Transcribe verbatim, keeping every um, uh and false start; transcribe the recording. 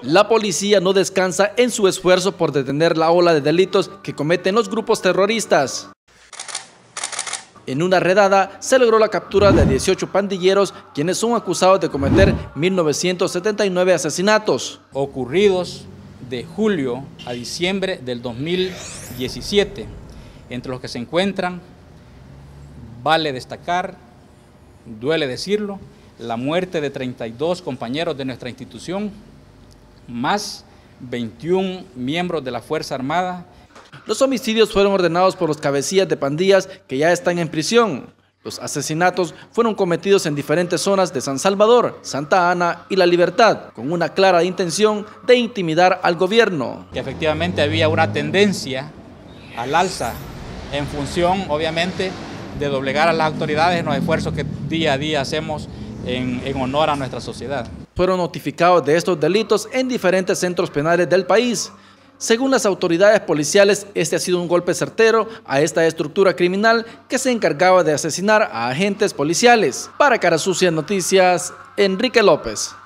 La policía no descansa en su esfuerzo por detener la ola de delitos que cometen los grupos terroristas. En una redada se logró la captura de dieciocho pandilleros, quienes son acusados de cometer mil novecientos setenta y nueve asesinatos. Ocurridos de julio a diciembre del dos mil diecisiete, entre los que se encuentran, vale destacar, duele decirlo, la muerte de treinta y dos compañeros de nuestra institución, más veintiún miembros de la Fuerza Armada. Los homicidios fueron ordenados por los cabecillas de pandillas que ya están en prisión. Los asesinatos fueron cometidos en diferentes zonas de San Salvador, Santa Ana y La Libertad, con una clara intención de intimidar al gobierno. Que efectivamente había una tendencia al alza en función, obviamente, de doblegar a las autoridades en los esfuerzos que día a día hacemos en, en honor a nuestra sociedad. Fueron notificados de estos delitos en diferentes centros penales del país. Según las autoridades policiales, este ha sido un golpe certero a esta estructura criminal que se encargaba de asesinar a agentes policiales. Para Cara Sucia Noticias, Enrique López.